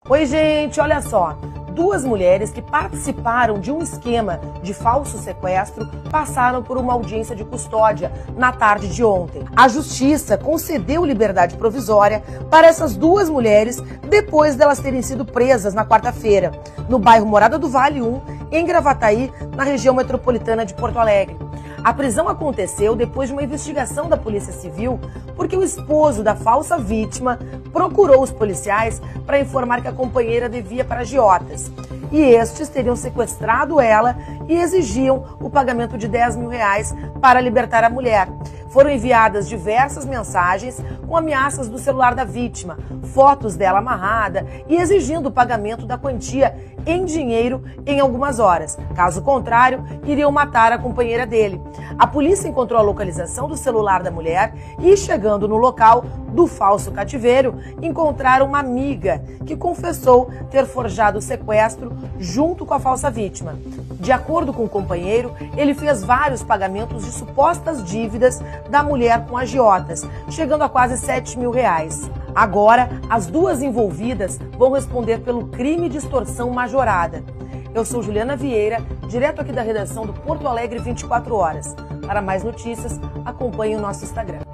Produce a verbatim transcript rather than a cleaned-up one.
Oi, gente, olha só. Duas mulheres que participaram de um esquema de falso sequestro passaram por uma audiência de custódia na tarde de ontem. A justiça concedeu liberdade provisória para essas duas mulheres depois delas terem sido presas na quarta-feira, no bairro Morada do Vale um, em Gravataí, na região metropolitana de Porto Alegre. A prisão aconteceu depois de uma investigação da Polícia Civil, porque o esposo da falsa vítima procurou os policiais para informar que a companheira devia para agiotas. E estes teriam sequestrado ela e exigiam o pagamento de dez mil reais para libertar a mulher. Foram enviadas diversas mensagens com ameaças do celular da vítima, fotos dela amarrada e exigindo o pagamento da quantia em dinheiro em algumas horas. Caso contrário, iriam matar a companheira dele. A polícia encontrou a localização do celular da mulher e, chegando no local do falso cativeiro, encontraram uma amiga que confessou ter forjado o sequestro junto com a falsa vítima. De acordo com o companheiro, ele fez vários pagamentos de supostas dívidas da mulher com agiotas, chegando a quase sete mil reais. Agora, as duas envolvidas vão responder pelo crime de extorsão majorada. Eu sou Juliana Vieira, direto aqui da redação do Porto Alegre vinte e quatro horas. Para mais notícias, acompanhe o nosso Instagram.